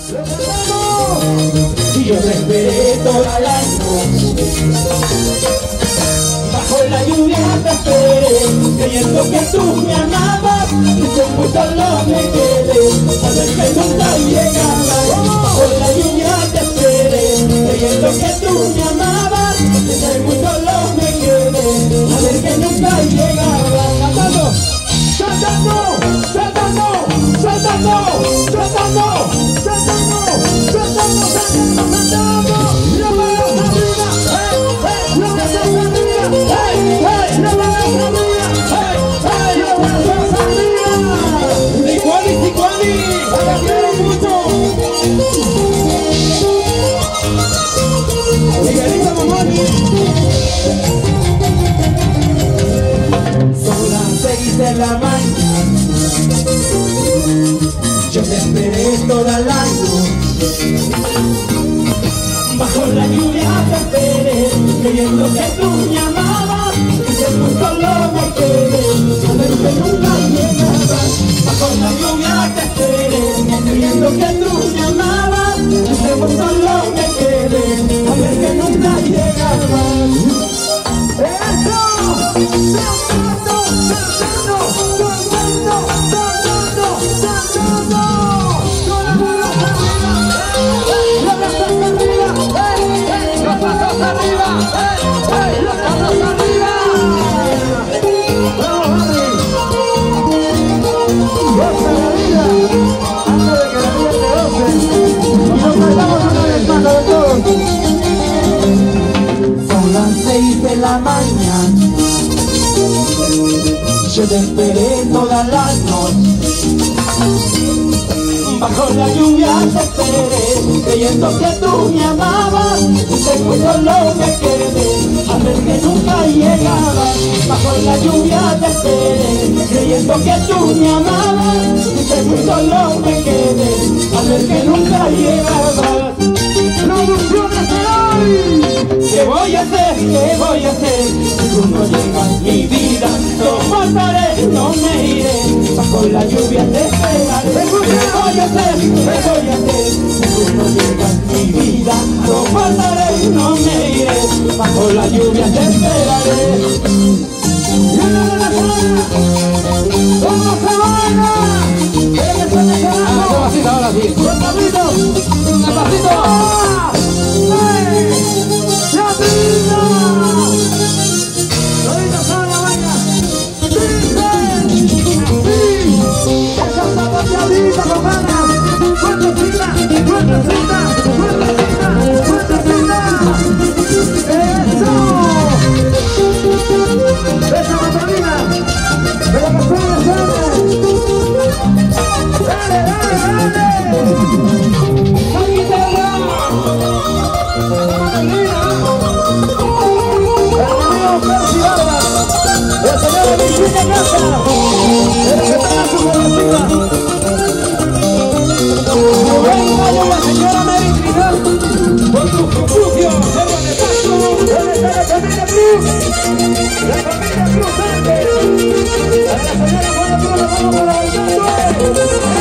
Y yo te esperé toda la noche, bajo la lluvia te esperé, creyendo que tú me amabas, y con muy solo me quedé, a ver que nunca llegabas. Bajo la lluvia te esperé, creyendo que tú me amabas, y con muy solo me quedé, a ver que nunca llegabas. ¡Cantando! ¡Saltando! ¡Saltando! ¡Saltando! ¡Saltando! ¡Saltando! ¡Saltando! ¡Saltando! ¡Las manos arriba! ¡Hey! ¡Las manos arriba! ¡Hey! ¡Hey! ¡Las manos arriba! ¡Hey! ¡Hey! ¡Las manos arriba! ¡Ticuani! ¡Ticuani! ¡La quiero mucho! ¡Miguelito Mamoni! Son las 6 de la mañana, yo te esperé toda la noche, bajo la lluvia te esperé, creyendo que tú me amabas, y que tú solo me quedé, a ver que nunca llegabas. Bajo la lluvia te esperé, creyendo que tú me amabas, y que tú solo me quedé, a ver que nunca llegabas. ¡Eso! Son las 6 de la mañana, yo te esperé toda la noche, bajo la lluvia te esperé, creyendo que tú me amabas, y que muy solo me quedé, a ver que nunca llegabas. Bajo la lluvia te esperé, creyendo que tú me amabas, y que muy solo me quedé, a ver que nunca llegabas. ¡Producciones de hoy! ¿Qué voy a hacer? ¿Qué voy a hacer? Si tú no llegas, mi vida no faltaré, no me iré, bajo la lluvia te esperaré. ¿Qué voy a hacer? ¿Qué voy a hacer? Si tú no llegas, mi vida no faltaré, no me iré, bajo la lluvia te esperaré. ¡Vamos a bailar! Ahora sí. ¡Un pasito! ¡Un pasito! ¡Hey! ¡La vida! ¡Ahorita sale la vaina! ¡Dice! ¡Sí! ¡Esa está pateadita con ganas! ¡Fuertecita! ¡Fuertecita! ¡Fuertecita! ¡Fuertecita! ¡Eso! ¡Esa batalina! ¡Pero que suene! ¡Dale, dale, dale! ¡La guitarra! ¡El señor Vicente Casa! ¡El que tenga su bolsita! ¡Venga la señora Mary Trinidad! ¡Con su refugio! ¡De la familia Cruz! ¡La familia Cruz antes! ¡A la señora Juana Cruz! ¡Vamos para bailar!